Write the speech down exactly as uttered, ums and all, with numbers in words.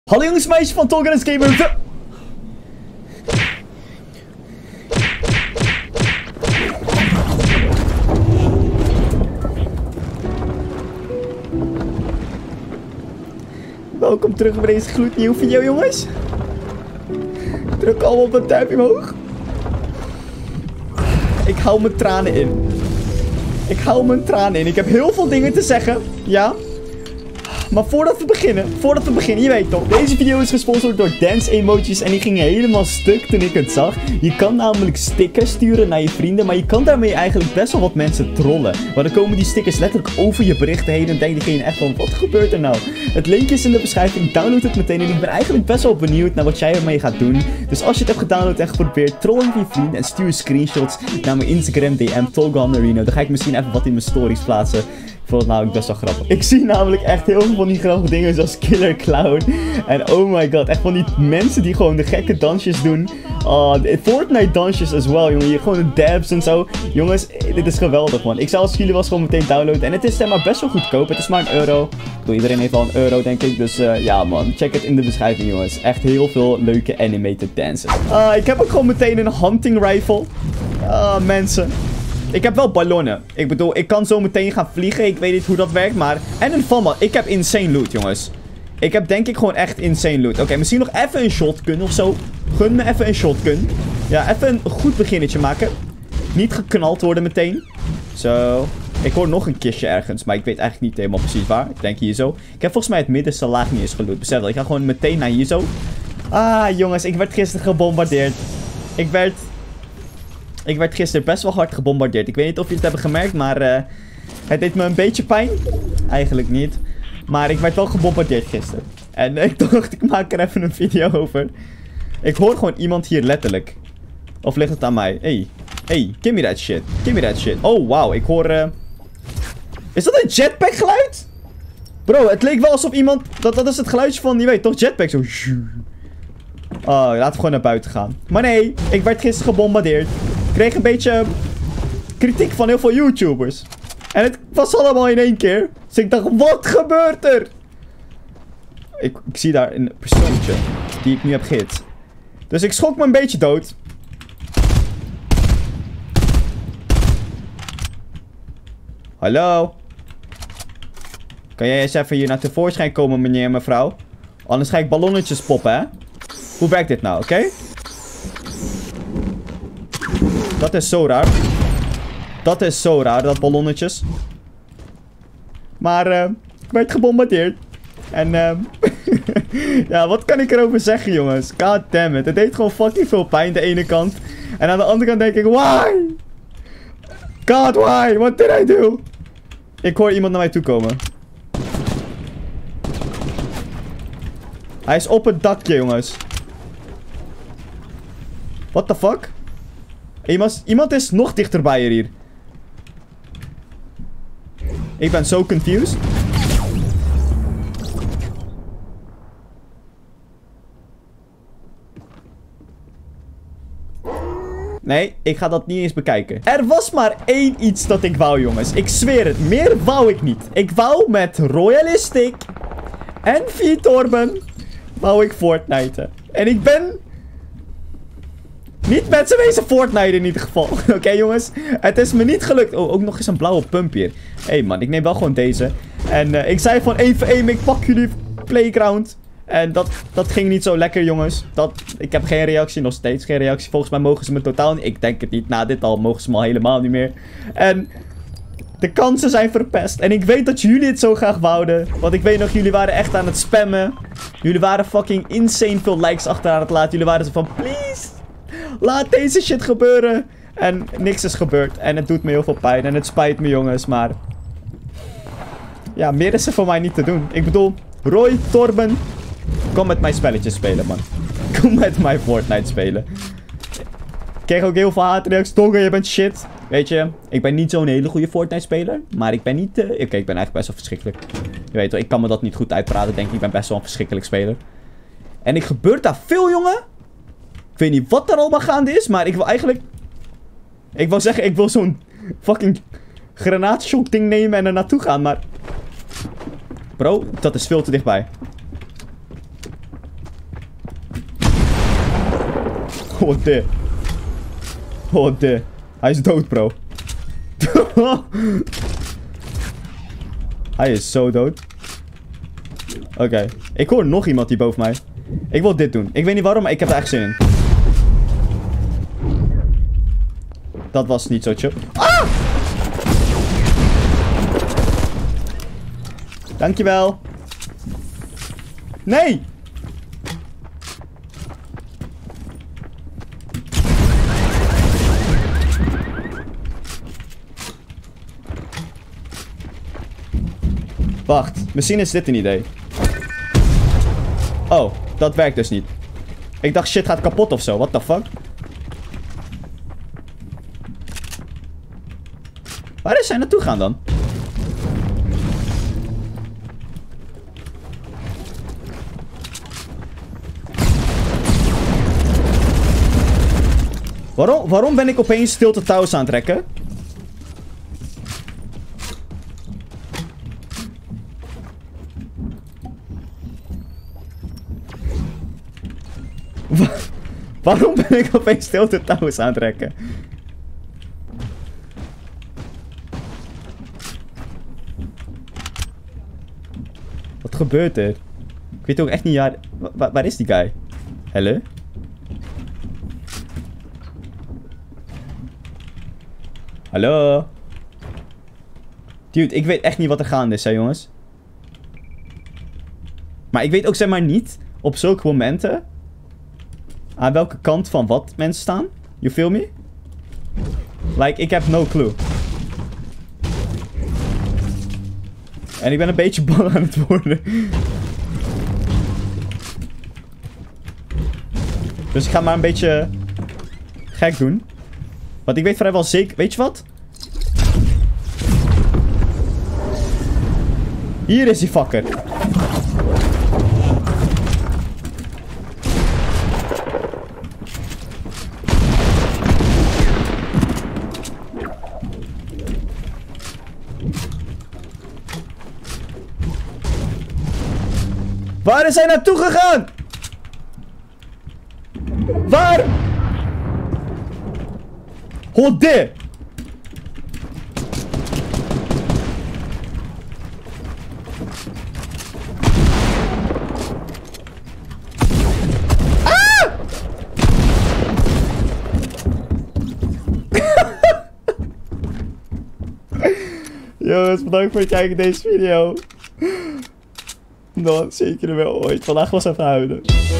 Hallo jongens, meisjes van Tolkien Gamer. Welkom terug bij deze gloednieuwe video, jongens. Druk allemaal op dat duimpje omhoog. Ik hou mijn tranen in. Ik hou mijn tranen in. Ik heb heel veel dingen te zeggen. Ja. Maar voordat we beginnen, voordat we beginnen, je weet toch, deze video is gesponsord door Dance Emojis en die gingen helemaal stuk toen ik het zag. Je kan namelijk stickers sturen naar je vrienden, maar je kan daarmee eigenlijk best wel wat mensen trollen. Maar dan komen die stickers letterlijk over je berichten heen en denkt diegene echt van, wat gebeurt er nou? Het linkje is in de beschrijving, download het meteen en ik ben eigenlijk best wel benieuwd naar wat jij ermee gaat doen. Dus als je het hebt gedownload en geprobeerd, troll met je vrienden en stuur screenshots naar mijn Instagram D M, Tolganarino. Dan ga ik misschien even wat in mijn stories plaatsen. Ik vond het namelijk best wel grappig. Ik zie namelijk echt heel veel van die grappige dingen zoals Killer Clown. En oh my god, echt van die mensen die gewoon de gekke dansjes doen. Oh, Fortnite dansjes as well, jongen. Gewoon de dabs en zo. Jongens, dit is geweldig, man. Ik zou als jullie was gewoon meteen downloaden. En het is zeg maar best wel goedkoop. Het is maar een euro. Ik bedoel, iedereen heeft al een euro, denk ik. Dus uh, ja, man. Check het in de beschrijving, jongens. Echt heel veel leuke animated dances. Uh, ik heb ook gewoon meteen een hunting rifle. Ah, uh, mensen. Ik heb wel ballonnen. Ik bedoel, ik kan zo meteen gaan vliegen. Ik weet niet hoe dat werkt, maar... En een valmat. Ik heb insane loot, jongens. Ik heb denk ik gewoon echt insane loot. Oké, okay, misschien nog even een shotgun of zo. Gun me even een shotgun. Ja, even een goed beginnetje maken. Niet geknald worden meteen. Zo. Ik hoor nog een kistje ergens, maar ik weet eigenlijk niet helemaal precies waar. Ik denk hier zo. Ik heb volgens mij het middenste laag niet eens geloot. Besef dat. Ik ga gewoon meteen naar hier zo. Ah, jongens. Ik werd gisteren gebombardeerd. Ik werd... Ik werd gisteren best wel hard gebombardeerd. Ik weet niet of jullie het hebben gemerkt, maar uh, het deed me een beetje pijn. Eigenlijk niet. Maar ik werd wel gebombardeerd gisteren. En uh, ik dacht, ik maak er even een video over. Ik hoor gewoon iemand hier letterlijk. Of ligt het aan mij? Hey, hey, give me that shit. Give me that shit. Oh, wauw, ik hoor... Uh... Is dat een jetpack geluid? Bro, het leek wel alsof iemand... Dat, dat is het geluidje van, je weet toch, jetpack zo... Oh, laten we gewoon naar buiten gaan. Maar nee, ik werd gisteren gebombardeerd. Ik kreeg een beetje kritiek van heel veel YouTubers. En het was allemaal in één keer. Dus ik dacht, wat gebeurt er? Ik, ik zie daar een persoontje die ik nu heb gehit. Dus ik schrok me een beetje dood. Hallo? Kan jij eens even hier naar tevoorschijn komen, meneer en mevrouw? Anders ga ik ballonnetjes poppen, hè? Hoe werkt dit nou, oké? Okay? Dat is zo raar. Dat is zo raar, dat ballonnetjes. Maar, uh, ik werd gebombardeerd. En, uh, ja, wat kan ik erover zeggen, jongens? God damn it. Het deed gewoon fucking veel pijn, de ene kant. En aan de andere kant denk ik, why? God, why? What did I do? Ik hoor iemand naar mij toe komen. Hij is op het dakje, jongens. What the fuck? Iemand, iemand is nog dichterbij hier. Ik ben zo confused. Nee, ik ga dat niet eens bekijken. Er was maar één iets dat ik wou, jongens. Ik zweer het. Meer wou ik niet. Ik wou met Royalistic en V-Torben wou ik Fortniten. En ik ben... Niet met z'n wezen Fortnite in ieder geval. Oké, okay, jongens. Het is me niet gelukt. Oh, ook nog eens een blauwe pump hier. Hé, hey, man. Ik neem wel gewoon deze. En uh, ik zei van één voor één. Ik pak jullie playground. En dat, dat ging niet zo lekker, jongens. Dat, ik heb geen reactie. Nog steeds geen reactie. Volgens mij mogen ze me totaal niet. Ik denk het niet. Na dit al mogen ze me al helemaal niet meer. En... De kansen zijn verpest. En ik weet dat jullie het zo graag wouden. Want ik weet nog, jullie waren echt aan het spammen. Jullie waren fucking insane veel likes achteraan het laten. Jullie waren zo van, please... Laat deze shit gebeuren. En niks is gebeurd. En het doet me heel veel pijn. En het spijt me, jongens. Maar... Ja, meer is er voor mij niet te doen. Ik bedoel, Roy, Torben... Kom met mijn spelletjes spelen, man. Kom met mij Fortnite spelen. Ik kreeg ook heel veel haatreacties. Tongen, je bent shit. Weet je, ik ben niet zo'n hele goede Fortnite-speler. Maar ik ben niet... Uh... Oké, okay, ik ben eigenlijk best wel verschrikkelijk. Je weet wel, ik kan me dat niet goed uitpraten. Denk ik, ik ben best wel een verschrikkelijk speler. En ik gebeurt daar veel, jongen. Ik weet niet wat er allemaal gaande is, maar ik wil eigenlijk... Ik wil zeggen, ik wil zo'n fucking granaatshot ding nemen en er naartoe gaan, maar... Bro, dat is veel te dichtbij. What the? What the? Hij is dood, bro. Hij is zo dood. Oké. Okay. Ik hoor nog iemand die boven mij. Ik wil dit doen. Ik weet niet waarom, maar ik heb er echt zin in. Dat was niet zo chill. Ah! Dankjewel. Nee! Wacht, misschien is dit een idee. Oh, dat werkt dus niet. Ik dacht shit gaat kapot of zo, what the fuck? Waar is hij naartoe gaan dan? Waarom, waarom ben ik opeens Tilted Towers aan het trekken? Wa waarom ben ik opeens Tilted Towers aan het trekken? Wat gebeurt er? Ik weet ook echt niet waar... Wa waar is die guy? Hallo? Hallo? Dude, ik weet echt niet wat er gaande is, hè jongens. Maar ik weet ook zeg maar niet op zulke momenten aan welke kant van wat mensen staan. You feel me? Like, ik heb no clue. En ik ben een beetje bang aan het worden. Dus ik ga maar een beetje gek doen. Want ik weet vrijwel zeker... Weet je wat? Hier is die fucker. Waar is hij naartoe gegaan? Waar? Hode! Ah! Jongens, bedankt voor het kijken naar deze video. Nou, zeker wel ooit. Vandaag was even huilen.